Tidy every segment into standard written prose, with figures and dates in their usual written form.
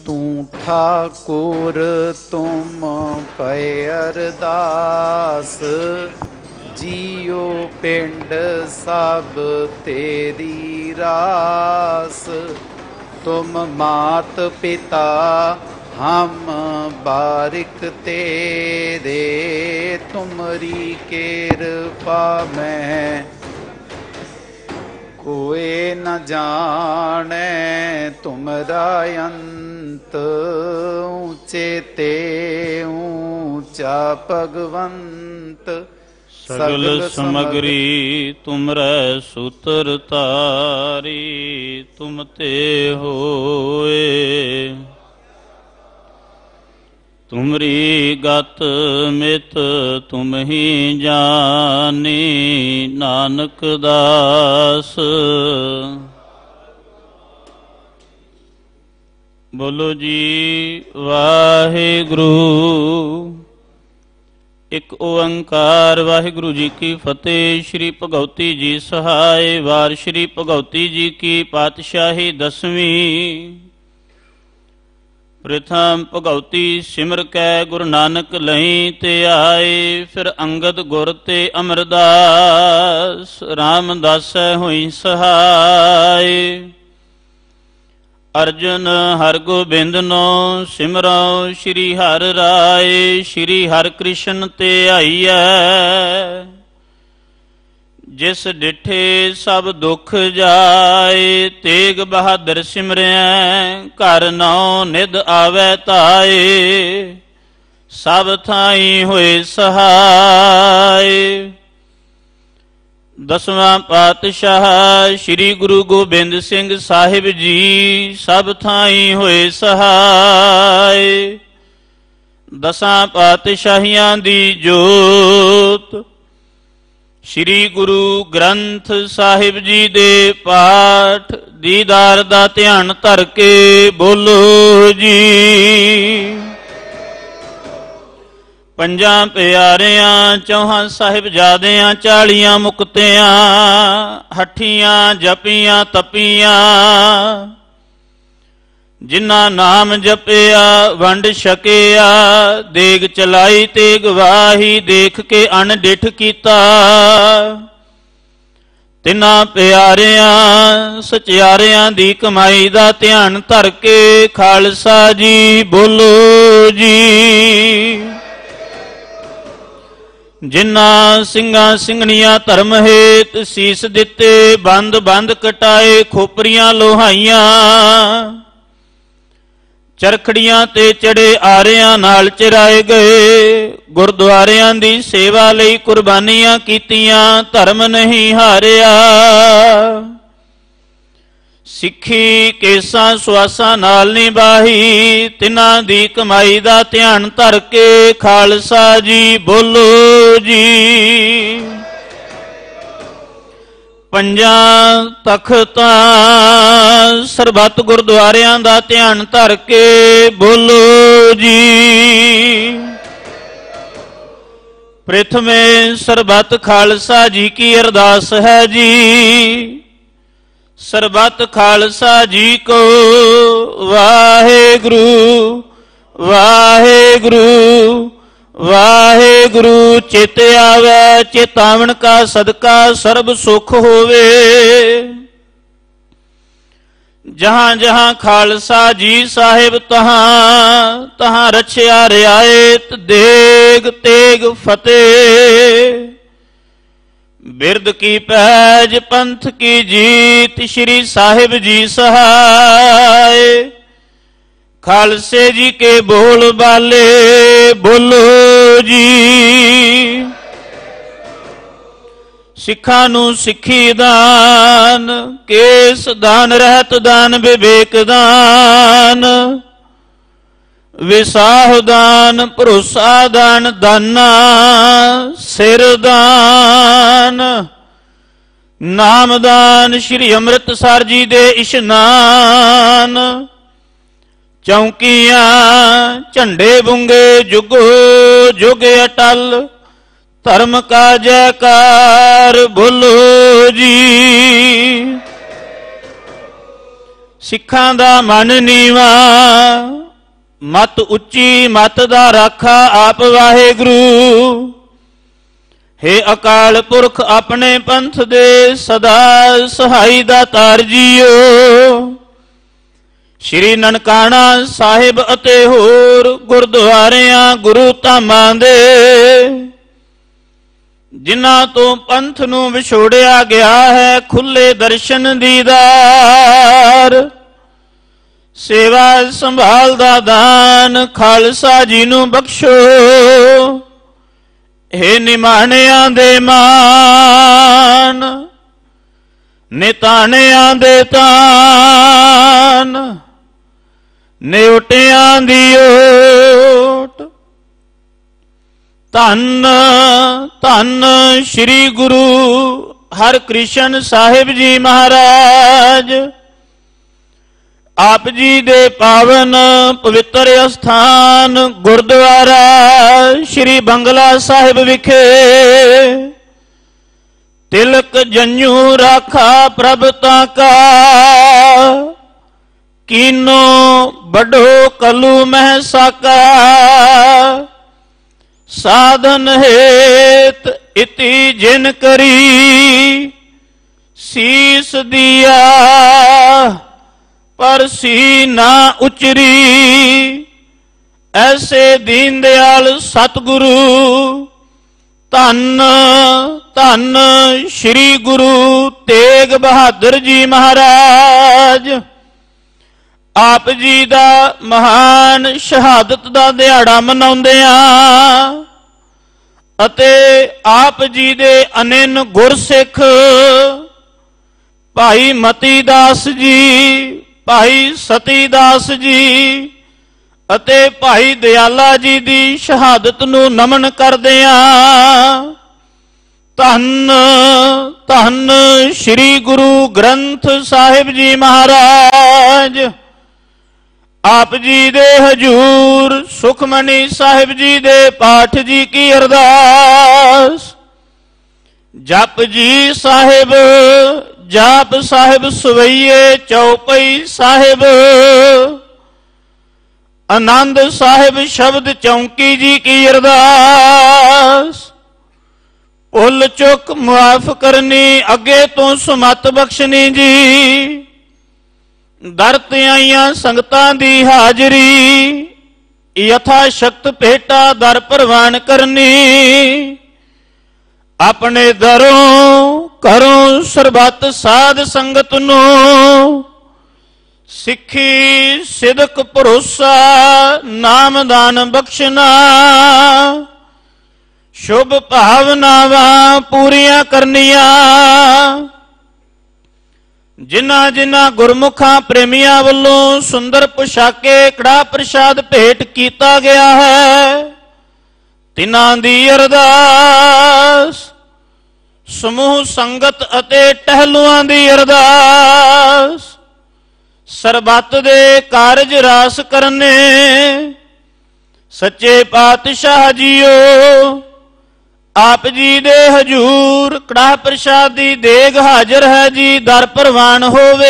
ਤੂੰ ਠਾਕੁਰ ਤੁਮ ਪਏ ਅਰਦਾਸ, ਜੀਉ ਪਿੰਡ ਸਭ ਤੇਰੀ ਰਾਸ। ਤੁਮ ਮਾਤ ਪਿਤਾ ਹਮ ਬਾਰਿਕ ਤੇਰੇ, ਤੁਮਰੀ ਕਿਰਪਾ ਮੈਂ ਕੋਇ ਨ ਜਾਣੈ। ਤੁਮਰਾ ਅੰਤ ਊਚੇ ਤੇ ਊਚਾ ਭਗਵੰਤ, ਸਗਲ ਸਮਗਰੀ ਤੁਮਰੈ ਸੂਤਰ ਧਾਰੀ, ਤੁਮ ਤੇ ਹੋਏ। ਤੁਮਰੀ ਗਤ ਮਿਤ ਤੁਮ ਹੀ ਜਾਨੀ, ਨਾਨਕ ਦਾਸ। ਬੋਲੋ ਜੀ ਵਾਹਿਗੁਰੂ। ਇੱਕ ਓੰਕਾਰ। ਵਾਹਿਗੁਰੂ ਜੀ ਕੀ ਫਤਿਹ। ਸ਼੍ਰੀ ਭਗਉਤੀ ਜੀ ਸਹਾਇ। ਵਾਰ ਸ਼੍ਰੀ ਭਗਉਤੀ ਜੀ ਕੀ ਪਾਤਸ਼ਾਹੀ ਦਸਵੀਂ। ਪ੍ਰਥਮ ਭਗਉਤੀ ਸਿਮਰ ਕੈ ਗੁਰੂ ਨਾਨਕ ਲਈ ਤੇ ਆਏ, ਫਿਰ ਅੰਗਦ ਗੁਰ ਤੇ ਅਮਰਦਾਸ, ਰਾਮਦਾਸੈ ਹੋਈ ਸਹਾਇ। ਅਰਜਨ ਹਰਗੋਬਿੰਦਨੋ ਸਿਮਰੋ, ਸ਼੍ਰੀ ਹਰਿ ਰਾਏ, ਸ਼੍ਰੀ ਹਰਿ ਕ੍ਰਿਸ਼ਨ ਤੇ ਆਈਐ। ਜਿਸ ਡਿਠੇ ਸਭ ਦੁੱਖ ਜਾਏ, ਤੇਗ ਬਹਾਦਰ ਸਿਮਰਿਐ, ਘਰ ਨੌ ਨਿਧ ਆਵੈ ਧਾਏ, ਸਭ ਥਾਈ ਹੋਏ ਸਹਾਇ। ਦਸਵਾਂ ਪਾਤਸ਼ਾਹ ਸ੍ਰੀ ਗੁਰੂ ਗੋਬਿੰਦ ਸਿੰਘ ਸਾਹਿਬ ਜੀ, ਸਭ ਥਾਈ ਹੋਏ ਸਹਾਇ। ਦਸਾਂ ਪਾਤਸ਼ਾਹੀਆਂ ਦੀ ਜੋਤ, ਸ੍ਰੀ ਗੁਰੂ ਗ੍ਰੰਥ ਸਾਹਿਬ ਜੀ ਦੇ ਪਾਠ, ਦੀਦਾਰ ਦਾ ਧਿਆਨ ਧਰ ਕੇ ਬੋਲੋ ਜੀ। ਪੰਜਾਂ ਪਿਆਰਿਆਂ ਚੌਹਾਂ ਸਾਹਿਬਜ਼ਾਦਿਆਂ, 40 ਮੁਕਤਿਆਂ, ਹੱਠੀਆਂ ਜਪੀਆਂ ਤਪੀਆਂ, ਜਿਨ੍ਹਾਂ ਨਾਮ ਜਪਿਆ ਵੰਡ ਛਕਿਆ, ਦੇਗ ਚਲਾਈ ਤੇ ਗਵਾਹੀ, ਦੇਖ ਕੇ ਅਣਡਿਠ ਕੀਤਾ। ਤਿੰਨਾਂ ਪਿਆਰਿਆਂ ਸਚਿਆਰਿਆਂ ਦੀ ਕਮਾਈ ਦਾ ਧਿਆਨ ਧਰ ਕੇ ਖਾਲਸਾ ਜੀ ਬੋਲੋ ਜੀ। ਜਿਨ੍ਹਾਂ ਸਿੰਘਾਂ ਸਿੰਘਣੀਆਂ ਧਰਮ ਹੇਤ ਸੀਸ ਦਿੱਤੇ, ਬੰਦ ਬੰਦ ਕਟਾਏ, ਖੋਪਰੀਆਂ ਲੋਹਾਈਆਂ, ਚਰਖੜੀਆਂ ਤੇ ਚੜੇ ਆਰਿਆਂ ਨਾਲ ਚਿਰਾਏ ਗਏ, ਗੁਰਦੁਆਰਿਆਂ ਦੀ ਸੇਵਾ ਲਈ ਕੁਰਬਾਨੀਆਂ ਕੀਤੀਆਂ, ਧਰਮ ਨਹੀਂ ਹਾਰਿਆ। ਸਿੱਖੀ ਕੇਸਾਂ ਸੁਆਸਾਂ ਨਾਲ ਨਿਭਾਈ, ਤਿਨਾਂ ਦੀ ਕਮਾਈ ਦਾ ਧਿਆਨ ਧਰ ਕੇ ਖਾਲਸਾ ਜੀ ਬੋਲੋ ਜੀ। ਪੰਜਾਂ ਤਖਤਾਂ ਸਰਬੱਤ ਗੁਰਦੁਆਰਿਆਂ ਦਾ ਧਿਆਨ ਧਰ ਕੇ ਬੋਲੋ ਜੀ। ਪ੍ਰਥਮੇ ਸਰਬੱਤ ਖਾਲਸਾ ਜੀ ਕੀ ਅਰਦਾਸ ਹੈ ਜੀ। ਸਰਬੱਤ ਖਾਲਸਾ ਜੀ ਕੋ ਵਾਹਿਗੁਰੂ ਵਾਹਿਗੁਰੂ ਵਾਹਿਗੁਰੂ। ਚਿਤ ਆਵੈ ਚੇਤਾਵਨ ਕਾ ਸਦਕਾ, ਸਰਬ ਸੁਖ ਹੋਵੇ। ਜਹਾਂ ਜਹਾਂ ਖਾਲਸਾ ਜੀ ਸਾਹਿਬ, ਤਹਾਂ ਤਹਾਂ ਰਛਿਆ ਰਿਆਇਤ, ਦੇਗ ਤੇਗ ਫਤਿਹ। ਬਿਰਦ ਕੀ ਪੈਜ ਪੰਥ ਕੀ ਜੀਤ, ਸ਼੍ਰੀ ਸਾਹਿਬ ਜੀ ਸਹਾਇ। ਖਾਲਸੇ ਜੀ ਕੇ ਬੋਲ ਬਾਲੇ ਬੋਲੋ ਜੀ। ਸਿੱਖਾਂ ਨੂੰ ਸਿੱਖੀ ਦਾਨ, ਕੇਸ ਦਾਨ, ਰਹਿਤ ਦਾਨ, ਵਿਵੇਕ ਦਾਨ, ਵਿਸਾਹ ਦਾਨ, ਭਰੋਸਾ ਦਾਨ, ਦਾਨਾ ਸਿਰ ਦਾਨ, ਨਾਮਦਾਨ, ਸ਼੍ਰੀ ਅੰਮ੍ਰਿਤਸਰ ਜੀ ਦੇ ਇਸ਼ਨਾਨ, ਚੌਂਕੀਆਂ ਝੰਡੇ ਬੁੰਗੇ ਜੁਗੋ ਜੁਗ ਅਟਲ, ਧਰਮ ਕਾ ਜੈਕਾਰ ਬੋਲੋ ਜੀ। ਸਿੱਖਾਂ ਦਾ ਮਨ ਨੀਵਾ, ਮਤ ਉੱਚੀ ਮਤ ਦਾ ਰਾਖਾ ਆਪ ਵਾਹਿਗੁਰੂ। ਹੇ ਅਕਾਲ ਪੁਰਖ ਆਪਣੇ ਪੰਥ ਦੇ ਸਦਾ ਸਹਾਈ ਦਾਤਾਰ ਜੀਓ। ਸ਼੍ਰੀ ਨਨਕਾਣਾ ਸਾਹਿਬ ਅਤੇ ਹੋਰ ਗੁਰਦੁਆਰਿਆਂ ਗੁਰੂ ਧਾਮਾਂ ਦੇ ਜਿਨ੍ਹਾਂ ਤੋਂ ਪੰਥ ਨੂੰ ਵਿਛੋੜਿਆ ਗਿਆ ਹੈ, ਖੁੱਲੇ ਦਰਸ਼ਨ ਦੀਦਾਰ, ਸੇਵਾ ਸੰਭਾਲ ਦਾ ਦਾਨ ਖਾਲਸਾ ਜੀ ਨੂੰ ਬਖਸ਼ੋ। ਹੇ ਨਿਮਾਣਿਆਂ ਦੇ ਮਾਨ, ਨਿਤਾਣਿਆਂ ਦੇ ਤਾਨ, ਨਿਉਟਿਆਂ ਦੀ ਓਟ। ਧੰਨ ਧੰਨ ਸ੍ਰੀ ਗੁਰੂ ਹਰਿਕ੍ਰਿਸ਼ਨ ਸਾਹਿਬ ਜੀ ਮਹਾਰਾਜ। ਆਪ ਜੀ ਦੇ ਪਾਵਨ ਪਵਿੱਤਰ ਅਸਥਾਨ ਗੁਰਦੁਆਰਾ ਸ੍ਰੀ ਬੰਗਲਾ ਸਾਹਿਬ ਵਿਖੇ ਤਿਲਕ ਜੰਝੂ ਰਾਖਾ ਪ੍ਰਭ ਤਾਕਾ, ਕੀਨੋ ਬਢੋ ਕਲੂ ਮਹਿ ਸਾਕਾ। ਸਾਧਨ ਹੇਤ ਇਤੀ ਜਿਨ ਕਰੀ, ਸੀਸ ਦਿਆ ਪਰ ਸੀ ਨਾ ਉਚਰੀ। ਐਸੇ ਦੀਨ ਦਿਆਲ ਸਤਿਗੁਰੂ, ਧੰਨ ਧੰਨ ਸ੍ਰੀ ਗੁਰੂ ਤੇਗ ਬਹਾਦਰ ਜੀ ਮਹਾਰਾਜ। ਆਪ ਜੀ ਦਾ ਮਹਾਨ ਸ਼ਹਾਦਤ ਦਾ ਦਿਹਾੜਾ ਮਨਾਉਂਦਿਆਂ ਅਤੇ ਆਪ ਜੀ ਦੇ ਅਨੰਨ ਗੁਰਸਿੱਖ ਭਾਈ ਮਤੀ ਦਾਸ ਜੀ, ਭਾਈ ਸਤੀ ਦਾਸ ਜੀ ਅਤੇ ਭਾਈ ਦਿਆਲਾ ਜੀ ਦੀ ਸ਼ਹਾਦਤ ਨੂੰ ਨਮਨ ਕਰਦਿਆਂ ਧੰਨ ਧੰਨ ਸ੍ਰੀ ਗੁਰੂ ਗ੍ਰੰਥ ਸਾਹਿਬ ਜੀ ਮਹਾਰਾਜ। ਆਪ ਜੀ ਦੇ ਹਜੂਰ ਸੁਖਮਨੀ ਸਾਹਿਬ ਜੀ ਦੇ ਪਾਠ ਜੀ ਕੀ ਅਰਦਾਸ। ਜਪ ਜੀ ਸਾਹਿਬ, ਜਾਪ ਸਾਹਿਬ ਸਵਈਏ ਚੌਪਈ ਸਾਹਿਬ, ਆਨੰਦ ਸਾਹਿਬ ਸ਼ਬਦ ਚੌਂਕੀ ਜੀ ਕੀ ਅਰਦਾਸ। ਭੁੱਲ ਚੁੱਕ ਮੁਆਫ ਕਰਨੀ, ਅੱਗੇ ਤੋਂ ਸੁਮਤ ਬਖਸ਼ਣੀ ਜੀ। ਦਰ ਤੇ ਆਈਆਂ ਸੰਗਤਾਂ ਦੀ ਹਾਜ਼ਰੀ, ਯਥਾ ਸ਼ਕਤ ਭੇਟਾ ਦਰ ਪ੍ਰਵਾਨ ਕਰਨੀ। ਆਪਣੇ ਦਰੋਂ ਕਰੋ ਸਰਬੱਤ ਸਾਧ ਸੰਗਤ ਨੂੰ, ਸਿੱਖੀ ਸਿਦਕ ਭਰੋਸਾ ਨਾਮਦਾਨ ਬਖਸ਼ਣਾ। ਸ਼ੁਭ ਭਾਵਨਾਵਾਂ ਪੂਰੀਆਂ ਕਰਨੀਆਂ। ਜਿਨ੍ਹਾਂ ਜਿਨ੍ਹਾਂ ਗੁਰਮੁਖਾਂ ਪ੍ਰੇਮੀਆਂ ਵੱਲੋਂ ਸੁੰਦਰ ਪੁਸ਼ਾਕੇ ਕੜਾ ਪ੍ਰਸ਼ਾਦ ਭੇਟ ਕੀਤਾ ਗਿਆ ਹੈ, ਤਿਨਾਂ ਦੀ ਅਰਦਾਸ। ਸਮੂਹ ਸੰਗਤ ਅਤੇ ਟਹਿਲੂਆਂ ਦੀ ਅਰਦਾਸ। ਸਰਬੱਤ ਦੇ ਕਾਰਜ ਰਾਸ ਕਰਨੇ। ਸੱਚੇ ਪਾਤਸ਼ਾਹ ਜੀਓ, ਆਪ ਜੀ ਦੇ ਹਜੂਰ ਕੜਾਹ ਪ੍ਰਸ਼ਾਦ ਦੀ ਦੇਗ ਹਾਜ਼ਰ ਹੈ ਜੀ। ਦਰ ਪ੍ਰਵਾਨ ਹੋਵੇ।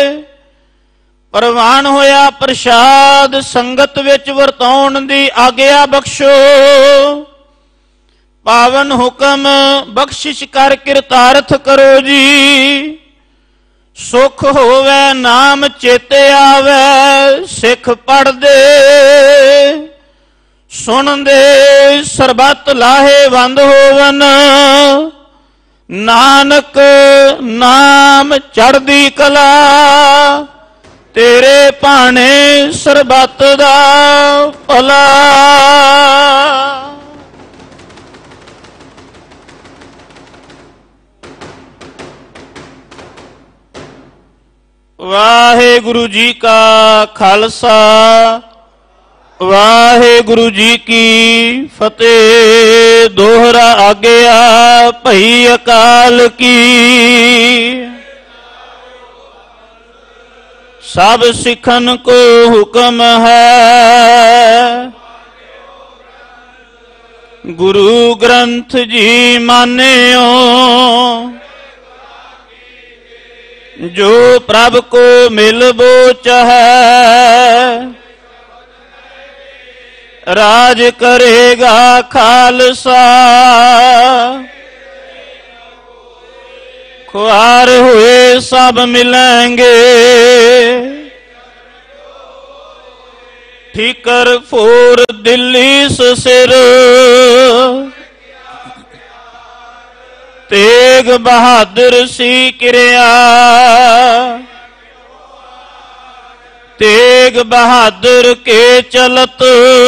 ਪ੍ਰਵਾਨ ਹੋਇਆ ਪ੍ਰਸ਼ਾਦ ਸੰਗਤ ਵਿੱਚ ਵਰਤਾਉਣ ਦੀ ਆਗਿਆ ਬਖਸ਼ੋ। ਪਾਵਨ ਹੁਕਮ ਬਖਸ਼ਿਸ਼ ਕਰ ਕਿਰਤਾਰਥ ਕਰੋ ਜੀ। ਸੁਖ ਹੋਵੇ ਨਾਮ ਚੇਤੇ ਆਵੇ, ਸਿੱਖ ਪੜ੍ਹਦੇ ਸੁਣਦੇ ਸਰਬੱਤ ਲਾਹੇਵੰਦ ਹੋਵਨ। ਨਾਨਕ ਨਾਮ ਚੜ੍ਹਦੀ ਕਲਾ, ਤੇਰੇ ਭਾਣੇ ਸਰਬੱਤ ਦਾ ਭਲਾ। ਵਾਹਿਗੁਰੂ ਜੀ ਕਾ ਖਾਲਸਾ, ਵਾਹਿਗੁਰੂ ਜੀ ਕੀ ਫਤਿਹ। ਦੋਹਰਾ ਆਗਿਆ ਭਈ ਅਕਾਲ ਕੀ। ਸਭ ਸਿੱਖਨ ਕੋ ਹੁਕਮ ਹੈ, ਗੁਰੂ ਗ੍ਰੰਥ ਜੀ ਮਾਨਿਓ। ਜੋ ਪ੍ਰਭ ਕੋ ਮਿਲਬੋ ਚਾਹੈ, ਰਾਜ ਕਰੇਗਾ ਖਾਲਸਾ। ਖੁਆਰ ਹੋਏ ਸਭ ਮਿਲेंगे, ਠੀਕਰ ਫੋਰ ਦਿੱਲੀ ਸਿਰ। ਤੇਗ ਬਹਾਦਰ ਸੀ ਕਿਰਿਆ, ਤੇਗ ਬਹਾਦਰ ਕੇ ਚਲਤ।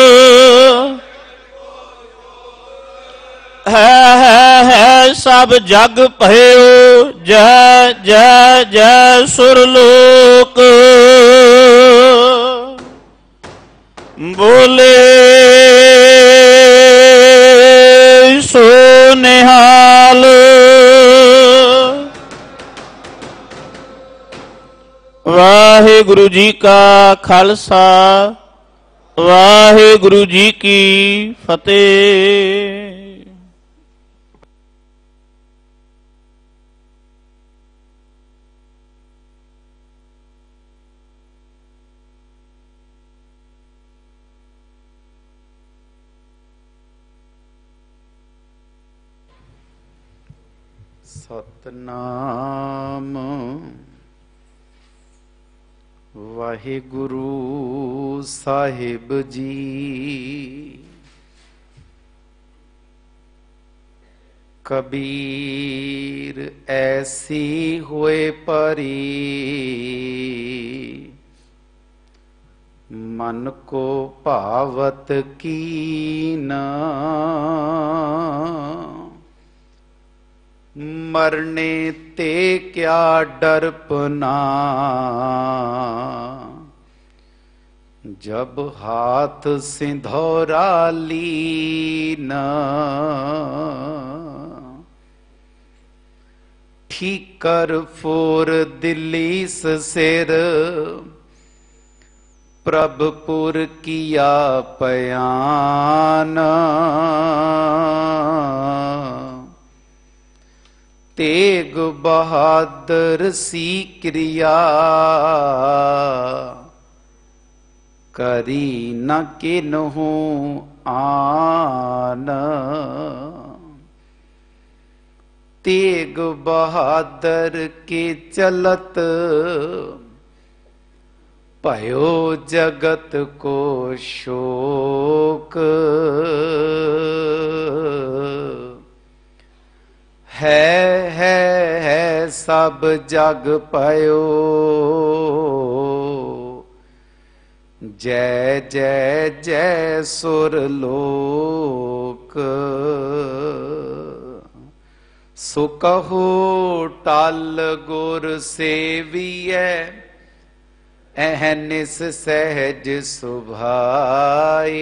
ਹੈ ਸਭ ਜਗ ਭਇਓ, ਜੈ ਜੈ ਜੈ ਸੁਰਲੋਕ। ਬੋਲੇ ਸੋ ਨਿਹਾਲ। ਵਾਹਿਗੁਰੂ ਜੀ ਕਾ ਖਾਲਸਾ, ਵਾਹਿਗੁਰੂ ਜੀ ਕੀ ਫਤਿਹ। ਸਤਨਾਮ ਵਾਹਿਗੁਰੂ ਸਾਹਿਬ ਜੀ। ਕਬੀਰ ਐਸੀ ਹੋਏ ਪਰੀ, ਮਨ ਕੋ ਭਾਵਤ ਕੀਨਾ। मरने ते क्या डरपना, जब हाथ सिंधौरा लीना। ठीकर फोर दिल्ली सिर, प्रभपुर किया पयाना। तेग बहादुर सी क्रिया, करी न किन्हू आन। तेग बहादुर के चलत, भयो जगत को शोक। है सब जग पयो, जय जय जय सुरलोक। सो कहो टल गुर सेवियै, अहनिस सहज सुभाए।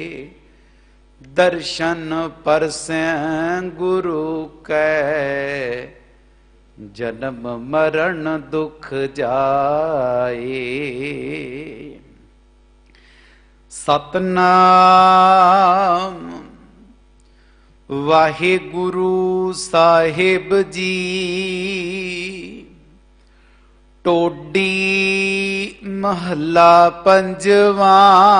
दर्शन परसैं गुरु कै, जन्म मरण दुख जाए। सतनाम वाहिगुरु साहिब जी। टोडी महला पंजवा,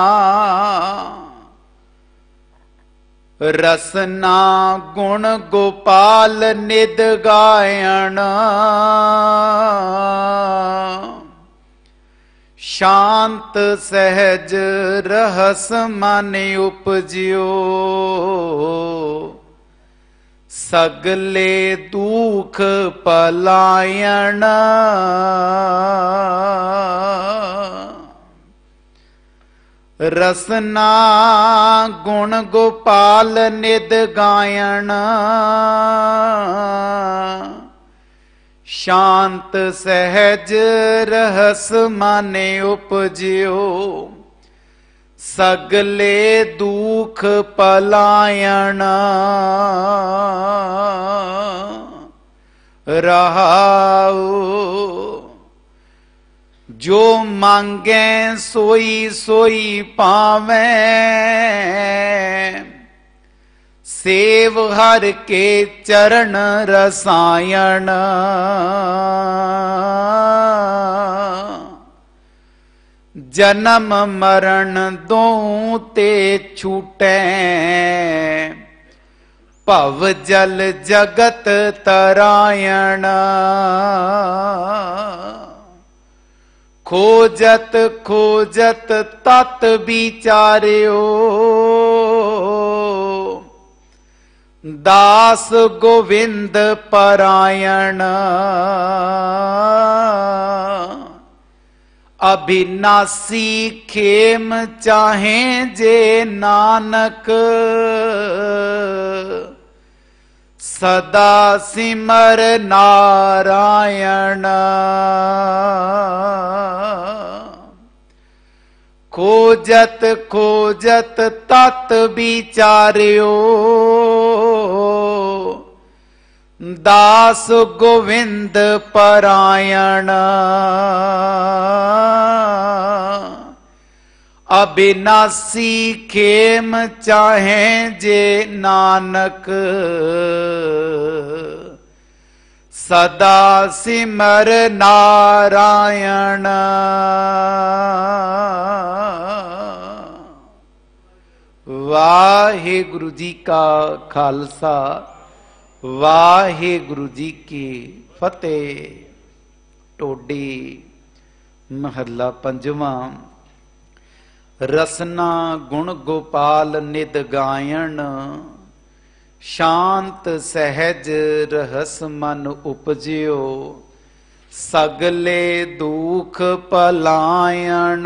रसना गुण गोपाल निद गायण। शांत सहज रहस मन उपजियो, सगले दुख पलायन। रसना गुण गोपाल निद गायण। शांत सहज रहस माने उपजियो, सगले दुख पलायन। रहाओ जो मांगे सोई सोई पावे, सेव हर के चरण रसायन। जन्म मरण दों ते छूटै, भव जल जगत तरायण। खोजत खोजत तत विचार्यो, दास गोविंद परायण। अभिनासी खेम चाहे जे नानक, सदा सिमर नारायण। खोजत खोजत तत विचार्यो, दास गोविंद परायण। अविनाशी खेम चाहे जे नानक, सदा सिमर नारायण। वाहिगुरु जी का खालसा, वाहिगुरु जी की फतेह। टोडी महला पंजवा। रसना गुण गोपाल निद गायन, शांत सहज रहस मन उपजियो, सगले दुख पलायन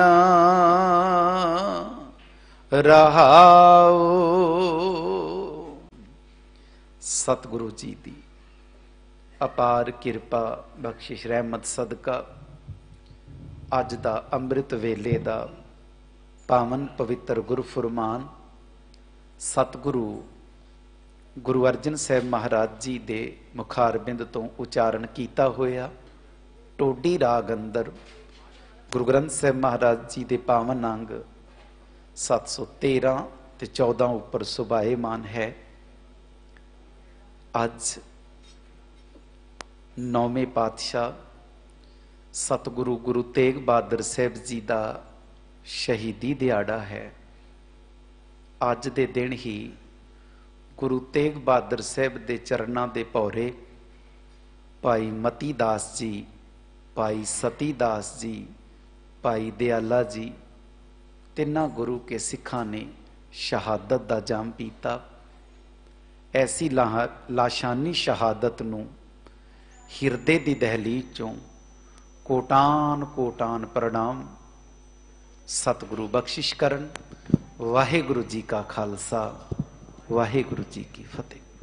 रहाओ। सतगुरु जी दी अपार किरपा बख्शिश रहमत सदका अज दा अंमृत वेले दा पावन पवित्र गुरफुरमान सतगुरु गुरु अर्जन साहब महाराज जी दे मुखारबिंद तो उचारण किया होया टोडी राग अंदर गुरु ग्रंथ साहब महाराज जी दे पावन अंग 713 ते 14 उपर सुभाएमान है। अज नौवें पातशाह सतगुरु गुरु तेग बहादुर साहब जी का शहीदी दिहाड़ा है। अज दे दिन ही गुरु तेग बहादुर साहब के चरणों के भौरे भाई मती दास जी, भाई सती दास जी, भाई दयाला जी, तिन्ना गुरु के सिखां ने शहादत का जाम पीता। ऐसी लाशानी शहादत नूं हिरदे की दहलीज चों कोटान कोटान प्रणाम सतगुरु बख्शिश करन। वाहिगुरु जी का खालसा, वाहिगुरु जी की फतेह।